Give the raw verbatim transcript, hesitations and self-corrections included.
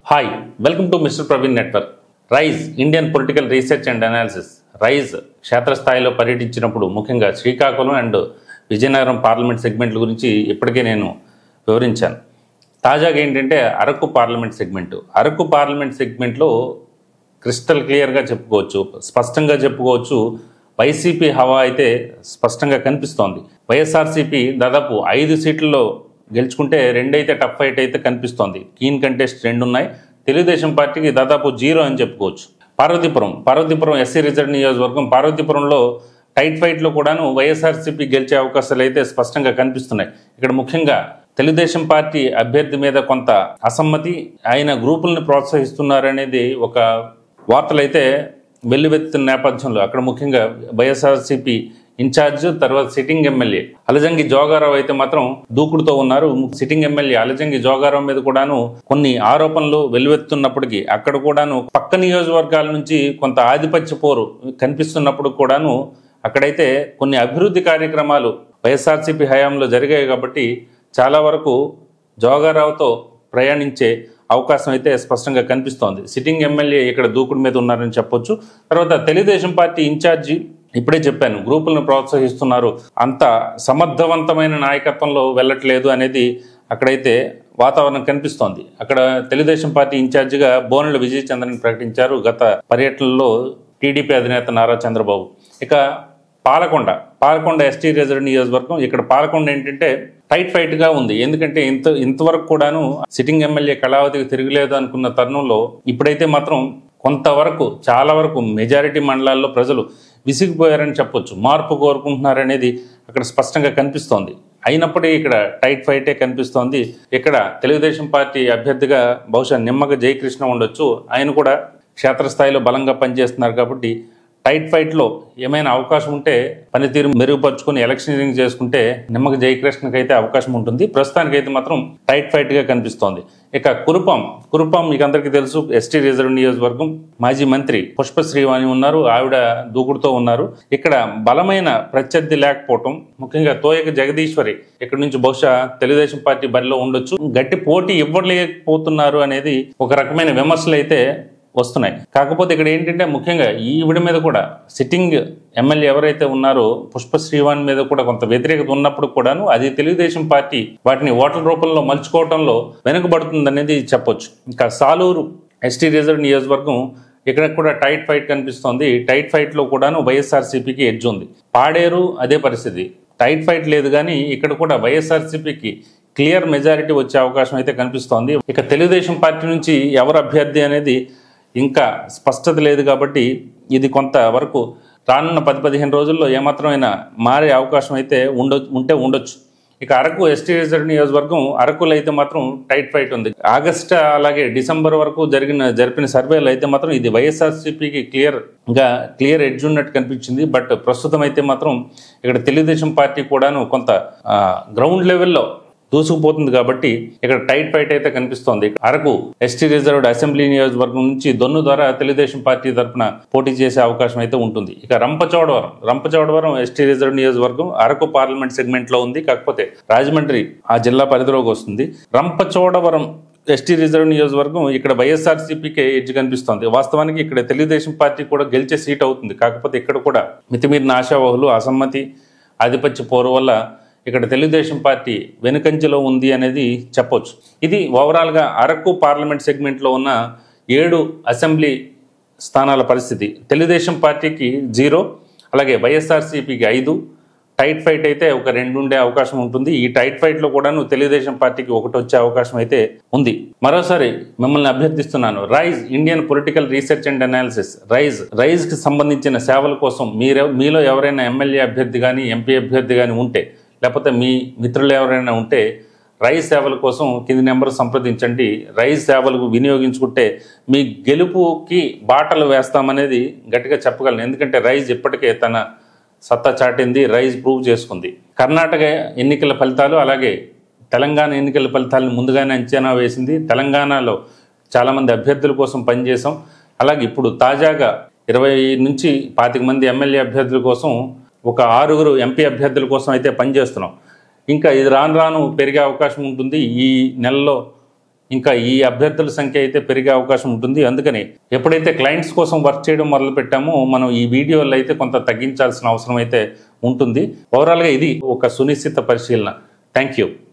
Hi welcome to mister Praveen network. Rise Indian political research and analysis. Rise క్షేత్రస్థాయిలో పర్యటించినప్పుడు ముఖ్యంగా Srikakulam and Vizianagaram parliament సెగ్మెంట్ల గురించి ఇప్పటికే నేను వివరించాను. తాజాగా ఏంటంటే Araku parliament segment Araku parliament సెగ్మెంట్లో క్రిస్టల్ క్లియర్గా చెప్పుకోవచ్చు, స్పష్టంగా చెప్పుకోవచ్చు. వైసీపీ హవా అయితే స్పష్టంగా కనిపిస్తోంది. వైఎస్ఆర్సీపీ దాదాపు ఐదు సీట్లలో గెలుచుకుంటే రెండైతే టఫ్ ఫైట్ అయితే కనిపిస్తోంది. కీన్ కంటెస్ట్ రెండు ఉన్నాయి. తెలుగుదేశం పార్టీకి దాదాపు జీరో అని చెప్పుకోవచ్చు. పార్వతీపురం పార్వతీపురం ఎస్సీ రిజర్వ్ నియోజకవర్గం పార్వతీపురంలో టైట్ ఫైట్లో కూడాను వైఎస్ఆర్సీపీ గెలిచే అవకాశాలు అయితే స్పష్టంగా కనిపిస్తున్నాయి. ఇక్కడ ముఖ్యంగా తెలుగుదేశం పార్టీ అభ్యర్థి మీద కొంత అసమ్మతి, ఆయన గ్రూపులను ప్రోత్సహిస్తున్నారనేది ఒక వార్తలు అయితే వెల్లువెత్తున్న నేపథ్యంలో అక్కడ ముఖ్యంగా వైఎస్ఆర్సీపీ ఇన్ఛార్జ్ తర్వాత సిట్టింగ్ ఎమ్మెల్యే అలజంగి జోగారావు అయితే మాత్రం దూకుడుతో ఉన్నారు. సిట్టింగ్ ఎమ్మెల్యే అలజంగి జోగారావు మీద కూడాను కొన్ని ఆరోపణలు వెల్లువెత్తున్నప్పటికీ అక్కడ కూడాను పక్క నియోజకవర్గాల నుంచి కొంత ఆధిపత్య పోరు కనిపిస్తున్నప్పుడు కూడాను అక్కడైతే కొన్ని అభివృద్ధి కార్యక్రమాలు వైఎస్ఆర్సీపీ హయాంలో జరిగాయి కాబట్టి చాలా వరకు జోగారావుతో ప్రయాణించే అవకాశం అయితే స్పష్టంగా కనిపిస్తోంది. సిట్టింగ్ ఎమ్మెల్యే ఇక్కడ దూకుడు మీద ఉన్నారని చెప్పొచ్చు. తర్వాత తెలుగుదేశం పార్టీ ఇన్ఛార్జి ఇప్పుడే చెప్పాను, గ్రూపులను ప్రోత్సహిస్తున్నారు, అంత సమర్థవంతమైన నాయకత్వంలో వెళ్ళట్లేదు అనేది అక్కడైతే వాతావరణం కనిపిస్తోంది. అక్కడ తెలుగుదేశం పార్టీ ఇన్ఛార్జిగా బోనెల విజయ్ చంద్రన్ ప్రకటించారు గత పర్యటనలో టీడీపీ అధినేత నారా చంద్రబాబు. ఇక పాలకొండ పాలకొండ ఎస్టీ రిజర్వ్ నియోజకవర్గం, ఇక్కడ పాలకొండ ఏంటంటే టైట్ ఫైట్గా ఉంది. ఎందుకంటే ఇంత ఇంతవరకు కూడాను సిట్టింగ్ ఎమ్మెల్యే కళావతికి తిరగలేదు అనుకున్న తరుణంలో ఇప్పుడైతే మాత్రం కొంతవరకు చాలా వరకు మెజారిటీ మండలాల్లో ప్రజలు విసిగిపోయారని చెప్పొచ్చు, మార్పు కోరుకుంటున్నారనేది అక్కడ స్పష్టంగా కనిపిస్తోంది. అయినప్పటికీ ఇక్కడ టైట్ ఫైటే కనిపిస్తోంది. ఇక్కడ తెలుగుదేశం పార్టీ అభ్యర్థిగా బహుశా నిమ్మగ జయకృష్ణ ఉండొచ్చు. ఆయన కూడా క్షేత్రస్థాయిలో బలంగా పనిచేస్తున్నారు కాబట్టి టైట్ ఫైట్లో ఏమైనా అవకాశం ఉంటే పనితీరు మెరుగుపరుచుకుని ఎలక్షనీరింగ్ చేసుకుంటే నిమ్మగ జయకృష్ణకి అయితే అవకాశం ఉంటుంది. ప్రస్తుతానికైతే మాత్రం టైట్ ఫైట్గా కనిపిస్తోంది. ఇక కురుపాం కురుపాం మీకు అందరికీ తెలుసు, ఎస్టీ రిజర్వ్ నియోజకవర్గం. మాజీ మంత్రి పుష్పశ్రీవాణి ఉన్నారు, ఆవిడ దూకుడుతో ఉన్నారు. ఇక్కడ బలమైన ప్రత్యర్థి లేకపోవటం, ముఖ్యంగా తోయక జగదీశ్వరి ఇక్కడ నుంచి బహుశా తెలుగుదేశం పార్టీ బరిలో ఉండొచ్చు. గట్టి పోటీ ఇవ్వలేకపోతున్నారు అనేది ఒక రకమైన విమర్శలు అయితే వస్తున్నాయి. కాకపోతే ఇక్కడ ఏంటంటే ముఖ్యంగా ఈవిడ మీద కూడా సిట్టింగ్ ఎమ్మెల్యే ఎవరైతే ఉన్నారో పుష్పశ్రీవాణి మీద కూడా కొంత వ్యతిరేకత ఉన్నప్పుడు కూడాను అది తెలుగుదేశం పార్టీ వాటిని ఓట్ల రూపంలో మలుచుకోవడంలో వెనుకబడుతుందనేది చెప్పొచ్చు. ఇంకా సాలూరు ఎస్టీ రిజర్వ్ నియోజకవర్గం, ఇక్కడ కూడా టైట్ ఫైట్ కనిపిస్తోంది. టైట్ ఫైట్లో కూడాను వైఎస్ఆర్సీపీకి ఎడ్జ్ ఉంది. పాడేరు అదే పరిస్థితి, టైట్ ఫైట్ లేదు కానీ ఇక్కడ కూడా వైఎస్ఆర్సీపీకి క్లియర్ మెజారిటీ వచ్చే అవకాశం అయితే కనిపిస్తోంది. ఇక తెలుగుదేశం పార్టీ నుంచి ఎవరు అభ్యర్థి అనేది ఇంకా స్పష్టత లేదు కాబట్టి ఇది కొంతవరకు రానున్న పది పదిహేను రోజుల్లో ఏమాత్రమైనా మారే అవకాశం అయితే ఉండ ఉంటే ఉండొచ్చు. ఇక అరకు ఎస్టీ రిజర్వ్ నియోజకవర్గం, అరకులో అయితే మాత్రం టైట్ ఫైట్ ఉంది. ఆగస్టు అలాగే డిసెంబర్ వరకు జరిగిన జరిపిన సర్వేలు అయితే మాత్రం ఇది వైఎస్ఆర్సీపీకి క్లియర్గా క్లియర్ ఎడ్జ్ ఉన్నట్టు కనిపించింది. బట్ ప్రస్తుతం అయితే మాత్రం ఇక్కడ తెలుగుదేశం పార్టీ కూడాను కొంత గ్రౌండ్ లెవెల్లో దూసుకుపోతుంది కాబట్టి ఇక్కడ టైట్ ఫైట్ అయితే కనిపిస్తోంది. అరకు ఎస్టీ రిజర్వ్డ్ అసెంబ్లీ నియోజకవర్గం నుంచి దొన్ను ద్వారా తెలుగుదేశం పార్టీ తరఫున పోటీ చేసే అవకాశం అయితే ఉంటుంది. ఇక రంపచోడవరం రంపచోడవరం ఎస్టీ రిజర్వ్ నియోజకవర్గం అరకు పార్లమెంట్ సెగ్మెంట్ లో ఉంది, కాకపోతే రాజమండ్రి ఆ జిల్లా పరిధిలోకి వస్తుంది. రంపచోడవరం ఎస్టీ రిజర్వ్ నియోజకవర్గం ఇక్కడ వైఎస్ఆర్సీపీకే ఎడ్జ్ కనిపిస్తోంది. వాస్తవానికి ఇక్కడ తెలుగుదేశం పార్టీ కూడా గెలిచే సీట్ అవుతుంది. కాకపోతే ఇక్కడ కూడా మితిమీరిన ఆశావహులు, అసమ్మతి, ఆధిపత్య పోరు వల్ల ఇక్కడ తెలుగుదేశం పార్టీ వెనుకంజలో ఉంది అనేది చెప్పొచ్చు. ఇది ఓవరాల్గా అరకు పార్లమెంట్ సెగ్మెంట్లో ఉన్న ఏడు అసెంబ్లీ స్థానాల పరిస్థితి. తెలుగుదేశం పార్టీకి జీరో, అలాగే వైఎస్ఆర్సీపీకి ఐదు. టైట్ ఫైట్ అయితే ఒక రెండు ఉండే అవకాశం ఉంటుంది. ఈ టైట్ ఫైట్లో కూడాను తెలుగుదేశం పార్టీకి ఒకటి వచ్చే అవకాశం అయితే ఉంది. మరోసారి మిమ్మల్ని అభ్యర్థిస్తున్నాను, rise Indian political research and analysis rise రైజ్కి సంబంధించిన సేవల కోసం మీరె మీలో ఎవరైనా ఎమ్మెల్యే అభ్యర్థి కానీ ఎంపీ అభ్యర్థి కానీ ఉంటే, లేకపోతే మీ మిత్రులు ఎవరైనా ఉంటే రైజ్ సేవల కోసం కింది నెంబర్ సంప్రదించండి. రైజ్ సేవలకు వినియోగించుకుంటే మీ గెలుపుకి బాటలు వేస్తామనేది గట్టిగా చెప్పగలను. ఎందుకంటే రైజ్ ఇప్పటికే తన సత్తా చాటింది, రైజ్ ప్రూవ్ చేసుకుంది. కర్ణాటక ఎన్నికల ఫలితాలు అలాగే తెలంగాణ ఎన్నికల ఫలితాలను ముందుగానే అంచనా వేసింది. తెలంగాణలో చాలామంది అభ్యర్థుల కోసం పనిచేసాం. అలాగే ఇప్పుడు తాజాగా ఇరవై నుంచి పాతిక మంది ఎమ్మెల్యే అభ్యర్థుల కోసం, ఒక ఆరుగురు ఎంపీ అభ్యర్థుల కోసం అయితే పనిచేస్తున్నాం. ఇంకా ఇది రాను రాను పెరిగే అవకాశం ఉంటుంది. ఈ నెలలో ఇంకా ఈ అభ్యర్థుల సంఖ్య అయితే పెరిగే అవకాశం ఉంటుంది. అందుకని ఎప్పుడైతే క్లయింట్స్ కోసం వర్క్ చేయడం మొదలు పెట్టామో మనం ఈ వీడియోలో అయితే కొంత తగ్గించాల్సిన అవసరం అయితే ఉంటుంది. ఓవరాల్గా ఇది ఒక సునిశ్చిత పరిశీలన. Thank you.